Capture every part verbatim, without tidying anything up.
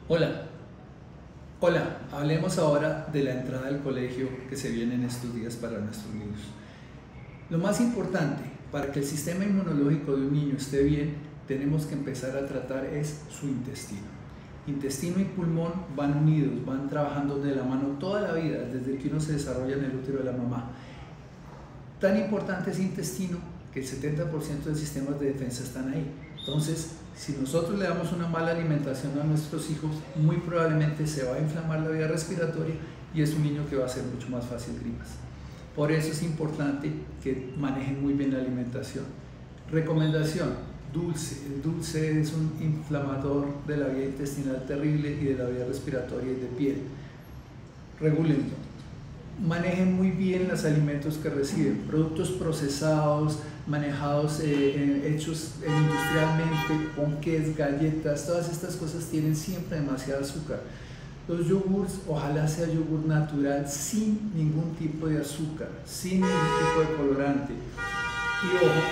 Hola, hola, hablemos ahora de la entrada al colegio que se viene en estos días para nuestros niños. Lo más importante para que el sistema inmunológico de un niño esté bien, tenemos que empezar a tratar es su intestino. Intestino y pulmón van unidos, van trabajando de la mano toda la vida, desde que uno se desarrolla en el útero de la mamá. Tan importante es intestino que el setenta por ciento de sistemas de defensa están ahí. Entonces, si nosotros le damos una mala alimentación a nuestros hijos, muy probablemente se va a inflamar la vía respiratoria y es un niño que va a ser mucho más fácil gripas. Por eso es importante que manejen muy bien la alimentación. Recomendación: dulce. El dulce es un inflamador de la vía intestinal terrible y de la vía respiratoria y de piel. Regúlenlo. Manejen muy bien los alimentos que reciben, productos procesados, manejados, eh, hechos industrialmente, ponqués, galletas, todas estas cosas tienen siempre demasiado azúcar. Los yogurts, ojalá sea yogur natural, sin ningún tipo de azúcar, sin ningún tipo de colorante. Y ojo,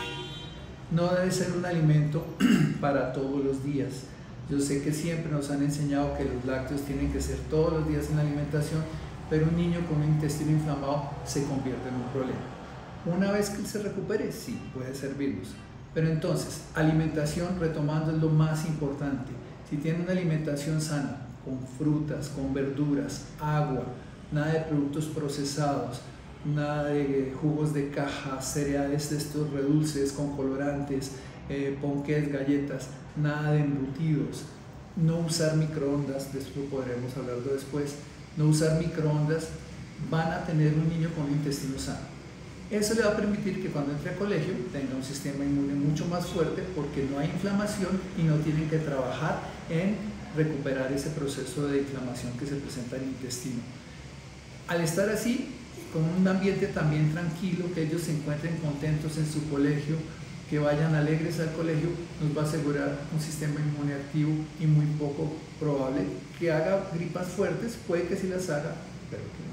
no debe ser un alimento para todos los días. Yo sé que siempre nos han enseñado que los lácteos tienen que ser todos los días en la alimentación, pero un niño con un intestino inflamado se convierte en un problema. Una vez que se recupere, sí, puede servirnos. Pero entonces, alimentación, retomando, es lo más importante. Si tiene una alimentación sana, con frutas, con verduras, agua, nada de productos procesados, nada de jugos de caja, cereales de estos redulces con colorantes, eh, ponqués, galletas, nada de embutidos, no usar microondas, de esto podremos hablarlo después, no usar microondas, van a tener un niño con un intestino sano. Eso le va a permitir que cuando entre a colegio tenga un sistema inmune mucho más fuerte, porque no hay inflamación y no tienen que trabajar en recuperar ese proceso de inflamación que se presenta en el intestino. Al estar así, con un ambiente también tranquilo, que ellos se encuentren contentos en su colegio, que vayan alegres al colegio, nos va a asegurar un sistema inmune activo y muy poco probable que haga gripas fuertes. Puede que sí las haga, pero que